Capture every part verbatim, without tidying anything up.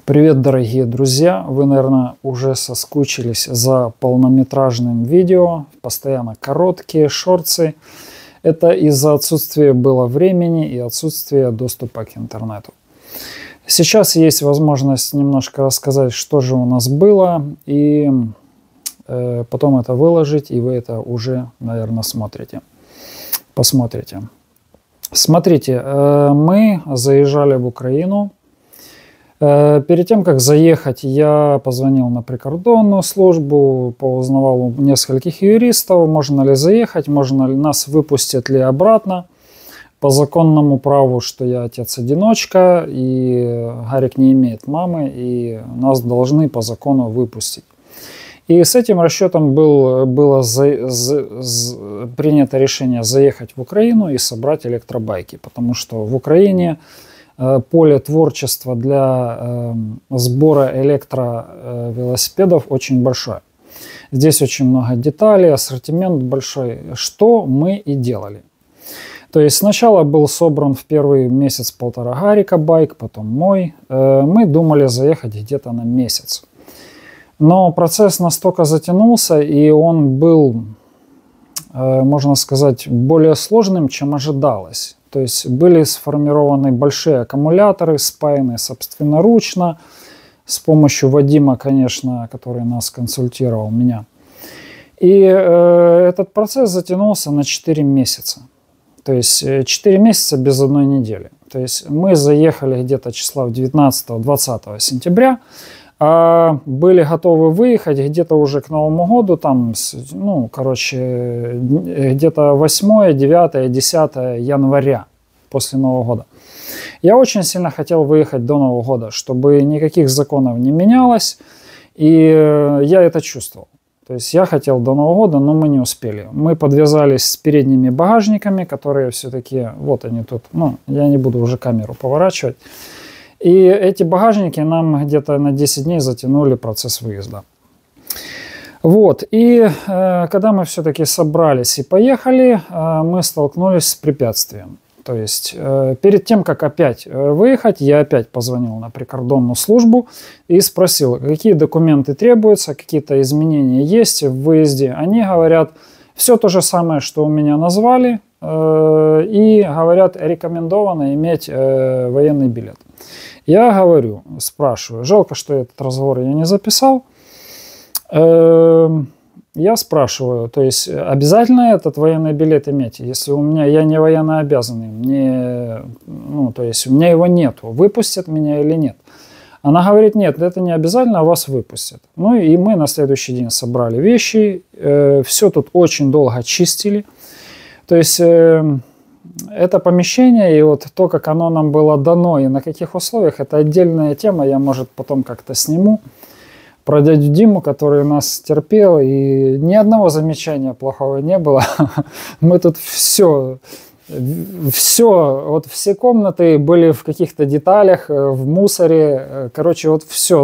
Привет, дорогие друзья! Вы, наверное, уже соскучились за полнометражным видео, постоянно короткие шорты. Это из-за отсутствия было времени и отсутствия доступа к интернету. Сейчас есть возможность немножко рассказать, что же у нас было, и э, потом это выложить, и вы это уже, наверное, смотрите. Посмотрите. Смотрите, э, мы заезжали в Украину. Перед тем, как заехать, я позвонил на прикордонную службу, поузнавал у нескольких юристов, можно ли заехать, можно ли нас выпустят ли обратно по законному праву, что я отец-одиночка, и Гарик не имеет мамы, и нас должны по закону выпустить. И с этим расчетом был, было за, за, за, принято решение заехать в Украину и собрать электробайки, потому что в Украине поле творчества для э, сбора электровелосипедов очень большое. Здесь очень много деталей, ассортимент большой, что мы и делали. То есть сначала был собран в первый месяц-полтора Гарика байк, потом мой. Э, мы думали заехать где-то на месяц. Но процесс настолько затянулся, и он был, э, можно сказать, более сложным, чем ожидалось. То есть были сформированы большие аккумуляторы, спаяны собственноручно, с помощью Вадима, конечно, который нас консультировал, меня. И э, этот процесс затянулся на четыре месяца. То есть четыре месяца без одной недели. То есть мы заехали где-то числа девятнадцатого-двадцатого сентября, а были готовы выехать где-то уже к Новому году, там, ну, короче, где-то восьмое, девятое, десятое января после Нового года. Я очень сильно хотел выехать до Нового года, чтобы никаких законов не менялось, и я это чувствовал. То есть я хотел до Нового года, но мы не успели. Мы подвязались с передними багажниками, которые все-таки, вот они тут, ну, я не буду уже камеру поворачивать. И эти багажники нам где-то на десять дней затянули процесс выезда. Вот. И э, когда мы все-таки собрались и поехали, э, мы столкнулись с препятствием. То есть э, перед тем, как опять э, выехать, я опять позвонил на прикордонную службу и спросил, какие документы требуются, какие-то изменения есть в выезде. Они говорят, все то же самое, что у меня назвали, э, и говорят, рекомендовано иметь э, военный билет. Я говорю, спрашиваю, жалко, что этот разговор я не записал. Я спрашиваю, то есть обязательно этот военный билет иметь, если у меня, я не военнообязанный, мне, ну, то есть у меня его нету, выпустят меня или нет. Она говорит, нет, это не обязательно, а вас выпустят. Ну и мы на следующий день собрали вещи, все тут очень долго чистили, то есть... Это помещение и вот то, как оно нам было дано и на каких условиях, это отдельная тема, я, может, потом как-то сниму про дядю Диму, который нас терпел, и ни одного замечания плохого не было. Мы тут все, все, вот все комнаты были в каких-то деталях, в мусоре, короче, вот все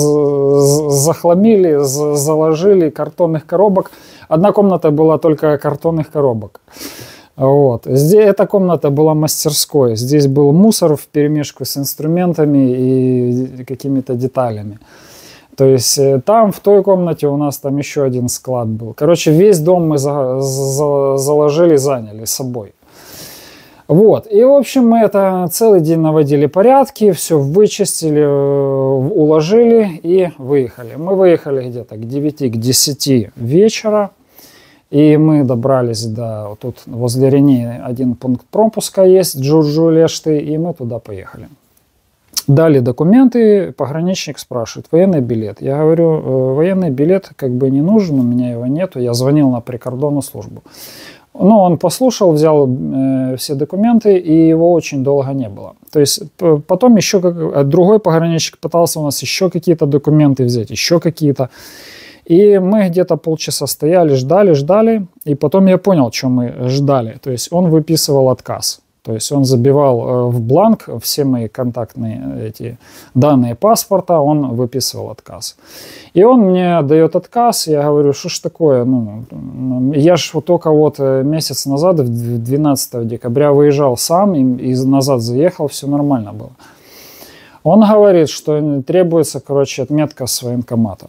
захламили, заложили картонных коробок. Одна комната была только картонных коробок. Вот. Здесь эта комната была мастерской. Здесь был мусор вперемешку с инструментами и какими-то деталями. То есть там, в той комнате, у нас там еще один склад был. Короче, весь дом мы за, за, заложили, заняли с собой. Вот. И, в общем, мы это целый день наводили порядки, все вычистили, уложили и выехали. Мы выехали где-то к девяти, к десяти вечера. И мы добрались до, вот тут возле Рени один пункт пропуска есть, Джурджу-Лешты, и мы туда поехали. Дали документы, пограничник спрашивает, военный билет. Я говорю, военный билет как бы не нужен, у меня его нету, я звонил на прикордонную службу. Ну, он послушал, взял э, все документы, и его очень долго не было. То есть потом еще как, другой пограничник пытался у нас еще какие-то документы взять, еще какие-то. И мы где-то полчаса стояли, ждали, ждали, и потом я понял, что мы ждали. То есть он выписывал отказ. То есть он забивал в бланк все мои контактные эти данные паспорта, он выписывал отказ. И он мне дает отказ, я говорю, что ж такое, ну, я ж вот только вот месяц назад, двенадцатого декабря выезжал сам, и, и назад заехал, все нормально было. Он говорит, что требуется, короче, отметка с военкомата.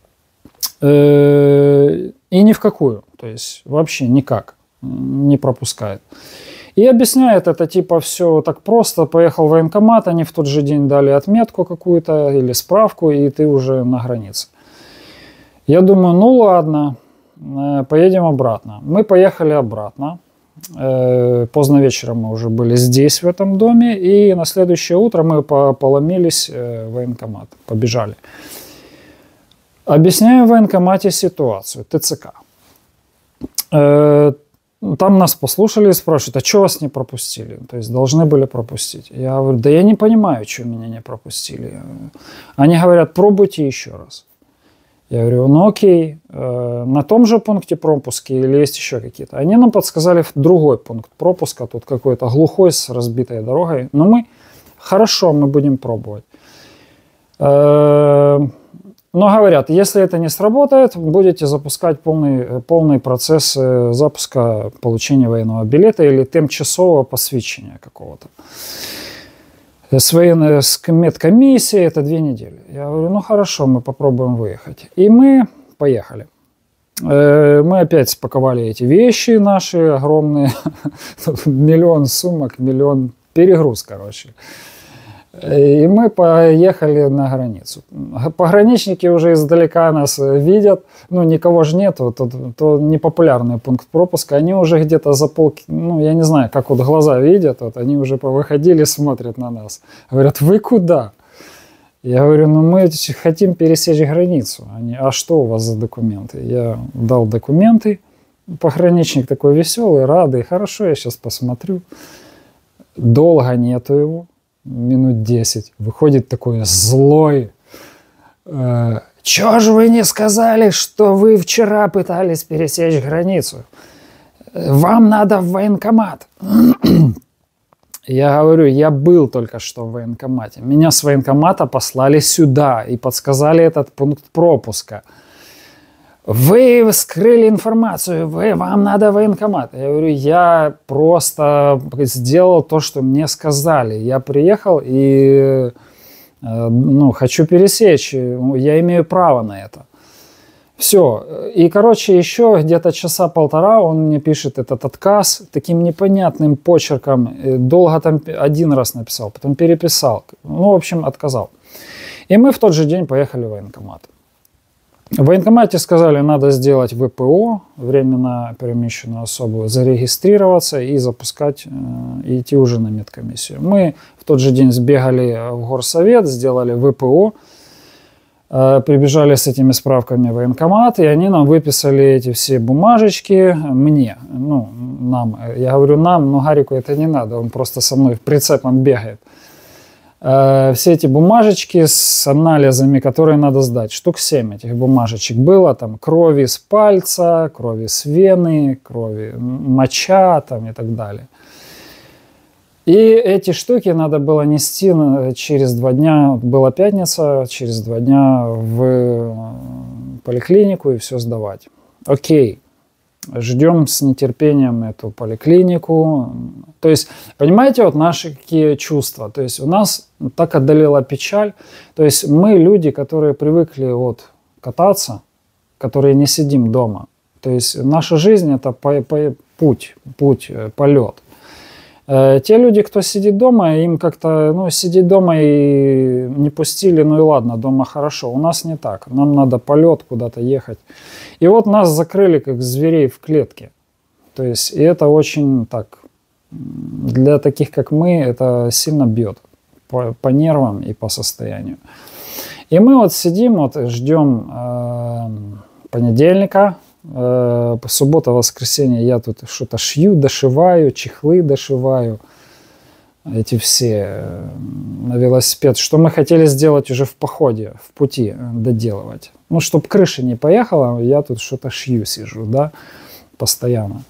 И ни в какую, то есть вообще никак не пропускает. И объясняет это типа все так просто. Поехал в военкомат, они в тот же день дали отметку какую-то или справку, и ты уже на границе. Я думаю, ну ладно, поедем обратно. Мы поехали обратно. Поздно вечером мы уже были здесь, в этом доме, и на следующее утро мы поломились в военкомат, побежали. Объясняю в военкомате ситуацию, ТЦК. Там нас послушали и спрашивают, а что вас не пропустили? То есть должны были пропустить. Я говорю, да я не понимаю, что меня не пропустили. Они говорят, пробуйте еще раз. Я говорю, ну окей, на том же пункте пропуска или есть еще какие-то? Они нам подсказали другой пункт пропуска, тут какой-то глухой с разбитой дорогой. Но мы, хорошо, мы будем пробовать. Но говорят, если это не сработает, будете запускать полный, полный процесс запуска получения военного билета или тимчасового посвящения какого-то. С военной с медкомиссией это две недели. Я говорю, ну хорошо, мы попробуем выехать. И мы поехали. Мы опять спаковали эти вещи наши огромные. Миллион сумок, миллион перегруз, короче. И мы поехали на границу. Пограничники уже издалека нас видят. Ну, никого же нету. То, то непопулярный пункт пропуска. Они уже где-то за пол... Ну, я не знаю, как вот глаза видят. Вот, они уже повыходили, смотрят на нас. Говорят, вы куда? Я говорю, ну, мы хотим пересечь границу. Они, а что у вас за документы? Я дал документы. Пограничник такой веселый, радый. Хорошо, я сейчас посмотрю. Долго нету его. Минут десять. Выходит такой злой. Э, Чего же вы не сказали, что вы вчера пытались пересечь границу? Вам надо в военкомат. Я говорю, я был только что в военкомате. Меня с военкомата послали сюда и подсказали этот пункт пропуска. Вы скрыли информацию, вы, вам надо военкомат. Я говорю, я просто сделал то, что мне сказали. Я приехал и ну, хочу пересечь, я имею право на это. Все. И, короче, еще где-то часа полтора он мне пишет этот отказ таким непонятным почерком. Долго там один раз написал, потом переписал. Ну, в общем, отказал. И мы в тот же день поехали в военкомат. В военкомате сказали, надо сделать ВПО, временно перемещенную особу, зарегистрироваться и запускать, и идти уже на медкомиссию. Мы в тот же день сбегали в горсовет, сделали ВПО, прибежали с этими справками в военкомат, и они нам выписали эти все бумажечки, мне, ну, нам. Я говорю нам, но Гарику это не надо, он просто со мной в прицепом бегает. Все эти бумажечки с анализами, которые надо сдать. Штук семь этих бумажечек было. Там крови с пальца, крови с вены, крови моча там, и так далее. И эти штуки надо было нести через два дня. Была пятница, через два дня в поликлинику и все сдавать. Окей. Ждем с нетерпением эту поликлинику. То есть, понимаете, вот наши какие чувства. То есть, у нас так одолела печаль. То есть, мы люди, которые привыкли вот кататься, которые не сидим дома. То есть, наша жизнь – это по, по, путь, путь, полет. Те люди, кто сидит дома, им как-то, ну, сидеть дома и не пустили, ну и ладно, дома хорошо. У нас не так. Нам надо полет, куда-то ехать. И вот нас закрыли, как зверей в клетке. То есть, и это очень так, для таких, как мы, это сильно бьет по, по нервам и по состоянию. И мы вот сидим, вот ждем э, понедельника, э, суббота, воскресенье я тут что-то шью, дошиваю, чехлы дошиваю, эти все э, на велосипед, что мы хотели сделать уже в походе, в пути, э, доделывать. Ну, чтобы крыша не поехала, я тут что-то шью, сижу, да, постоянно.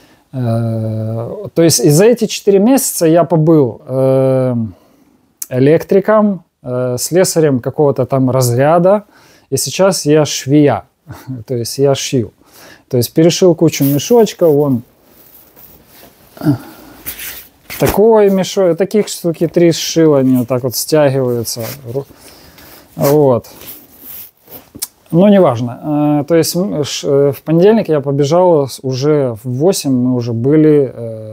Э, то есть, и за эти четыре месяца я побыл э, электриком, э, слесарем какого-то там разряда, и сейчас я швея, то есть я шью. То есть перешил кучу мешочков, вон, Такой мешок, таких штуки три сшил, они вот так вот стягиваются. Вот. Ну, неважно. То есть в понедельник я побежал, уже в восемь мы уже были,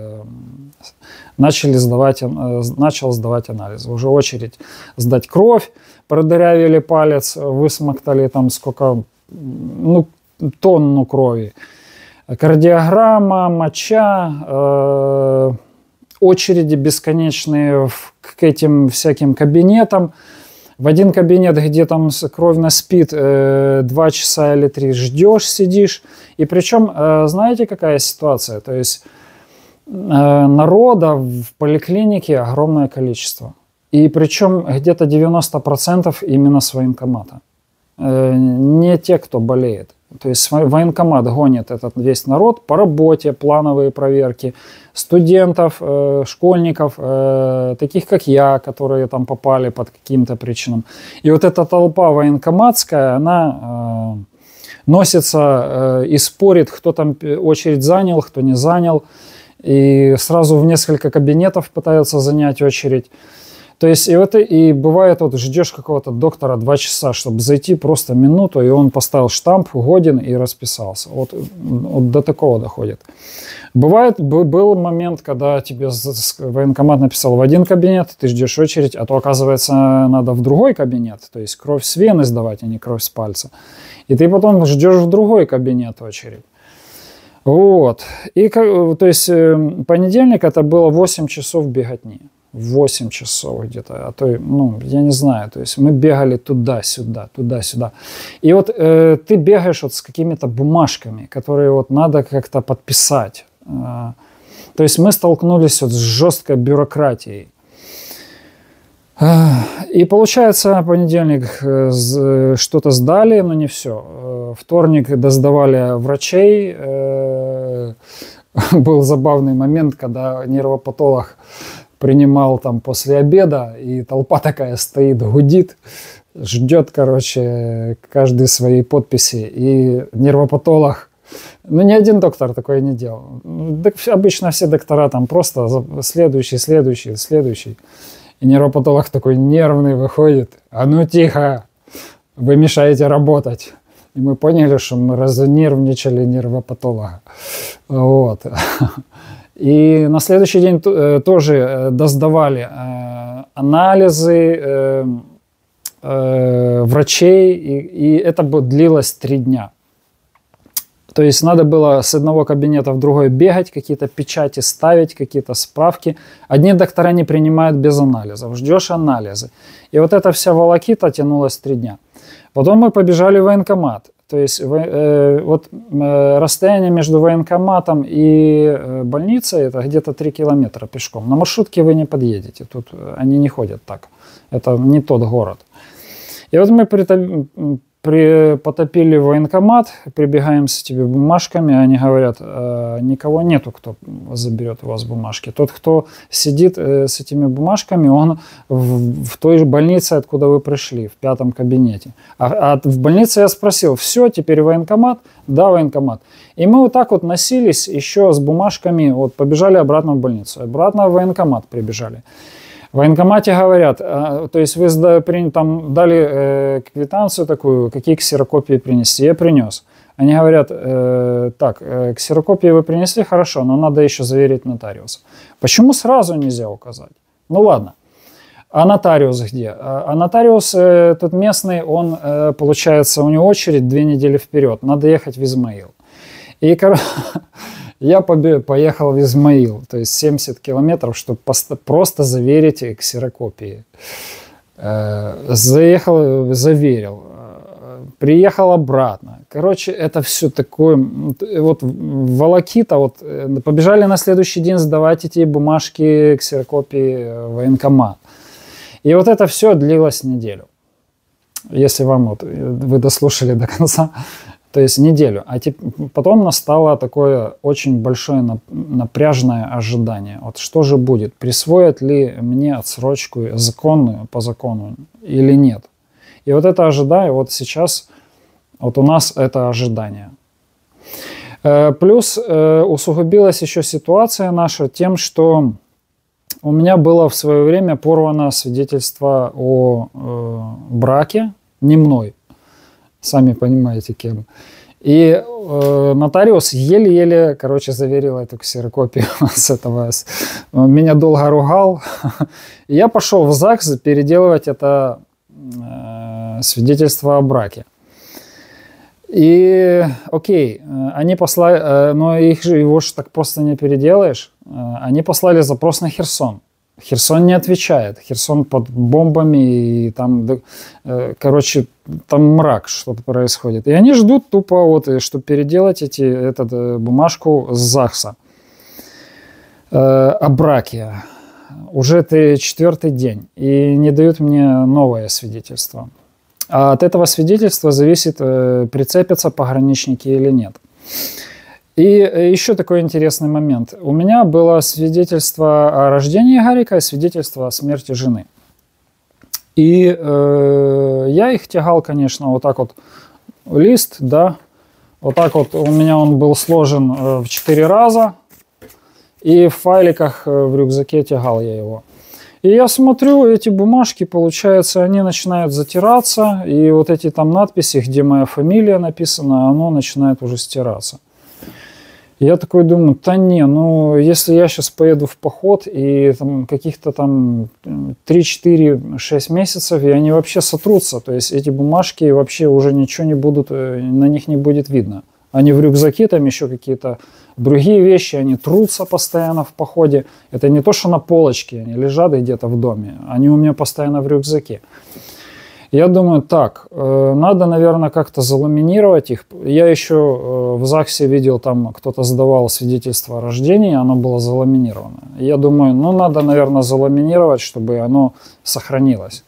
начали сдавать, начал сдавать анализы. Уже очередь сдать кровь, продырявили палец, высмоктали там сколько, ну, тонну крови. Кардиограмма, моча, э, очереди бесконечные к этим всяким кабинетам. В один кабинет, где там кровь на спид, э, два часа или три ждешь, сидишь. И причем, э, знаете, какая ситуация? То есть э, народа в поликлинике огромное количество. И причем где-то девяносто процентов именно с военкомата. Э, не те, кто болеет. То есть военкомат гонит этот весь народ по работе, плановые проверки студентов, э, школьников, э, таких как я, которые там попали под каким-то причинам. И вот эта толпа военкоматская, она э, носится э, и спорит, кто там очередь занял, кто не занял. И сразу в несколько кабинетов пытаются занять очередь. То есть и, вот, и бывает, вот ждешь какого-то доктора два часа, чтобы зайти просто минуту, и он поставил штамп, годен и расписался. Вот, вот до такого доходит. Бывает, был момент, когда тебе военкомат написал в один кабинет, ты ждешь очередь, а то, оказывается, надо в другой кабинет. То есть кровь с вены сдавать, а не кровь с пальца. И ты потом ждешь в другой кабинет очередь. Вот. И, то есть понедельник это было восемь часов беготни. восемь часов где-то, а то, ну, я не знаю, то есть мы бегали туда-сюда, туда-сюда. И вот э, ты бегаешь вот с какими-то бумажками, которые вот надо как-то подписать. Э, то есть мы столкнулись вот с жесткой бюрократией. Э, и получается, понедельник э, что-то сдали, но не все. Э, вторник досдавали врачей. Э, был забавный момент, когда нервопатолог принимал там после обеда, и толпа такая стоит, гудит, ждет, короче, каждый своей подписи. И нервопатолог, ну, ни один доктор такое не делал. Обычно все доктора там просто следующий, следующий, следующий. И нервопатолог такой нервный выходит. А ну тихо, вы мешаете работать. И мы поняли, что мы разнервничали нервопатолога. Вот. И на следующий день тоже досдавали анализы врачей, и, и это длилось три дня. То есть надо было с одного кабинета в другой бегать, какие-то печати ставить, какие-то справки. Одни доктора не принимают без анализов, ждешь анализы. И вот эта вся волокита тянулась три дня. Потом мы побежали в военкомат. То есть э, вот э, расстояние между военкоматом и э, больницей это где-то три километра пешком. На маршрутке вы не подъедете, тут они не ходят так. Это не тот город. И вот мы при, при, потопили военкомат, прибегаем с этими бумажками, они говорят, э, никого нету, кто заберет у вас бумажки. Тот, кто сидит э, с этими бумажками, он в, в той же больнице, откуда вы пришли, в пятом кабинете. А, а в больнице я спросил, все, теперь военкомат? Да, военкомат. И мы вот так вот носились еще с бумажками, вот побежали обратно в больницу, обратно в военкомат прибежали. В военкомате говорят, э, то есть вы там дали э, квитанцию такую, какие ксерокопии принести. Я принес. Они говорят, э, так, э, ксерокопии вы принесли, хорошо, но надо еще заверить нотариуса. Почему сразу нельзя указать? Ну ладно. А нотариус где? А, а нотариус э, тут местный, он, э, получается, у него очередь две недели вперед. Надо ехать в Измаил. И, короче, я поехал в Измаил, то есть семьдесят километров, чтобы просто заверить ксерокопии. Заехал, заверил, приехал обратно. Короче, это все такое, вот волокита, вот побежали на следующий день сдавать эти бумажки, ксерокопии в военкомат. И вот это все длилось неделю. Если вам вот, вы дослушали до конца, то есть неделю. А потом настало такое очень большое напряжное ожидание. Вот что же будет? Присвоят ли мне отсрочку законную по закону или нет? И вот это ожидание, вот сейчас вот у нас это ожидание. Плюс усугубилась еще ситуация наша тем, что у меня было в свое время порвано свидетельство о э, браке, не мной, сами понимаете кем. И э, нотариус еле-еле, короче, заверил эту ксерокопию с этого. Меня долго ругал. И я пошел в ЗАГС переделывать это э, свидетельство о браке. И, окей, они послали, э, но их же, его же так просто не переделаешь. Э, они послали запрос на Херсон. Херсон не отвечает. Херсон под бомбами, и там, э, короче, там мрак, что-то происходит. И они ждут тупо, вот, чтобы переделать эти, эту бумажку с ЗАГСа э, о браке. Уже это четвертый день. И не дают мне новое свидетельство. А от этого свидетельства зависит, э, прицепятся пограничники или нет. И еще такой интересный момент. У меня было свидетельство о рождении Гарика и свидетельство о смерти жены. И э, я их тягал, конечно, вот так вот, лист, да, вот так вот у меня он был сложен э, в четыре раза, и в файликах э, в рюкзаке тягал я его. И я смотрю, эти бумажки, получается, они начинают затираться, и вот эти там надписи, где моя фамилия написана, оно начинает уже стираться. Я такой думаю, да не, ну если я сейчас поеду в поход и там каких-то там три, четыре, шесть месяцев, и они вообще сотрутся, то есть эти бумажки вообще уже ничего не будут, на них не будет видно. Они в рюкзаке, там еще какие-то другие вещи, они трутся постоянно в походе. Это не то, что на полочке, они лежат где-то в доме, они у меня постоянно в рюкзаке. Я думаю, так, э, надо, наверное, как-то заламинировать их. Я еще э, в ЗАГСе видел, там кто-то сдавал свидетельство о рождении, оно было заламинировано. Я думаю, ну, надо, наверное, заламинировать, чтобы оно сохранилось.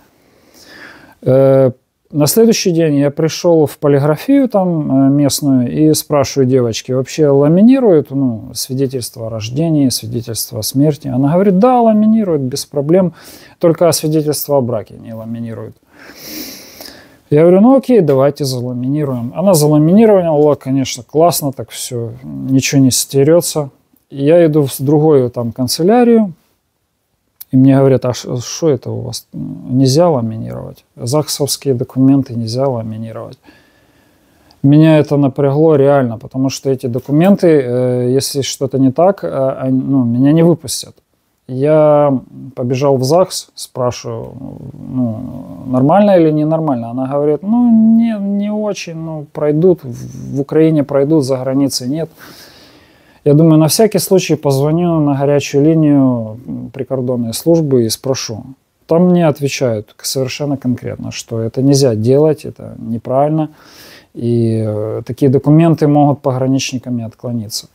Э, на следующий день я пришел в полиграфию там э, местную и спрашиваю девочки, вообще ламинируют, ну, свидетельство о рождении, свидетельство о смерти? Она говорит, да, ламинируют, без проблем, только свидетельство о браке не ламинируют. Я говорю, ну окей, давайте заламинируем. Она заламинировала, конечно, классно, так все, ничего не стерется. Я иду в другую там канцелярию, и мне говорят, а что это у вас? Нельзя ламинировать. ЗАГСовские документы нельзя ламинировать. Меня это напрягло реально, потому что эти документы, если что-то не так, ну, меня не выпустят. Я побежал в ЗАГС, спрашиваю, ну, нормально или ненормально. Она говорит, ну, не, не очень, ну, пройдут, в Украине пройдут, за границей нет. Я думаю, на всякий случай позвоню на горячую линию прикордонной службы и спрошу. Там мне отвечают совершенно конкретно, что это нельзя делать, это неправильно, и э, такие документы могут пограничниками отклониться.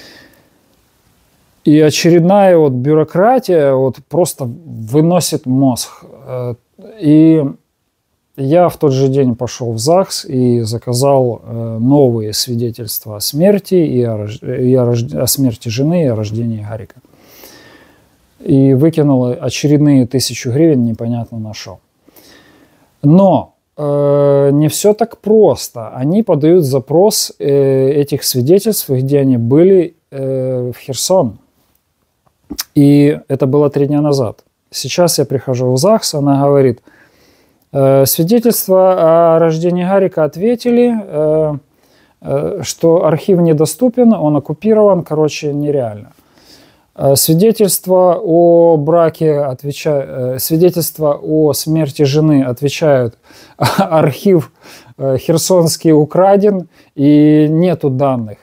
И очередная вот бюрократия вот просто выносит мозг. И я в тот же день пошел в ЗАГС и заказал новые свидетельства о смерти и о, рож... и о, рож... о смерти жены и о рождении Гарика. И выкинул очередные тысячу гривен, непонятно на что. Но э, не все так просто. Они подают запрос э, этих свидетельств, где они были, э, в Херсон. И это было три дня назад. Сейчас я прихожу в ЗАГС, она говорит, э, свидетельство о рождении Гарика ответили, э, э, что архив недоступен, он оккупирован, короче, нереально. Э, свидетельство о браке отвечают, э, свидетельство о смерти жены отвечают, архив э, херсонский украден и нету данных.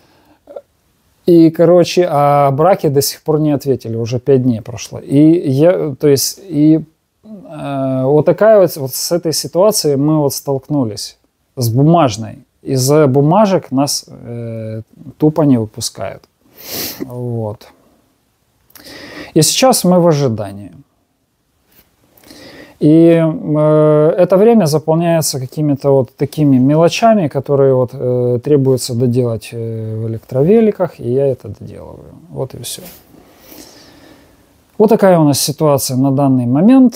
И, короче, о браке до сих пор не ответили, уже пять дней прошло. И я, то есть, и э, вот такая вот, вот с этой ситуацией мы вот столкнулись, с бумажной. Из-за бумажек нас э, тупо не выпускают. Вот. И сейчас мы в ожидании. И э, это время заполняется какими-то вот такими мелочами, которые вот э, требуется доделать э, в электровеликах, и я это доделываю. Вот и все. Вот такая у нас ситуация на данный момент.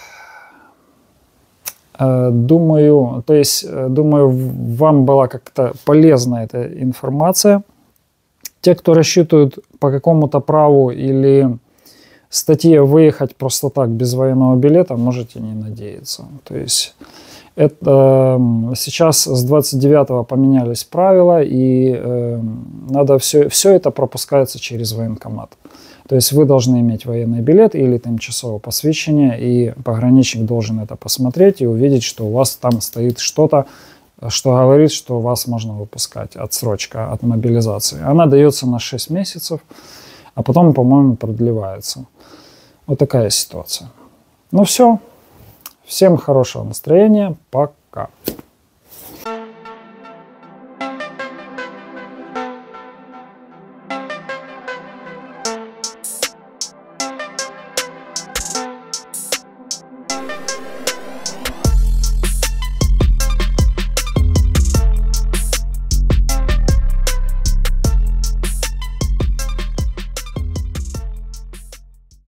Э, думаю, то есть, э, думаю, вам была как-то полезна эта информация. Те, кто рассчитывают по какому-то праву или статье выехать просто так без военного билета можете не надеяться. То есть это сейчас с двадцать девятого поменялись правила, и э, надо все, все это пропускается через военкомат. То есть вы должны иметь военный билет или тимчасовое посвящение, и пограничник должен это посмотреть и увидеть, что у вас там стоит что-то, что говорит, что вас можно выпускать, отсрочка от мобилизации. Она дается на шесть месяцев, а потом, по-моему, продлевается. Вот такая ситуация. Ну все. Всем хорошего настроения. Пока.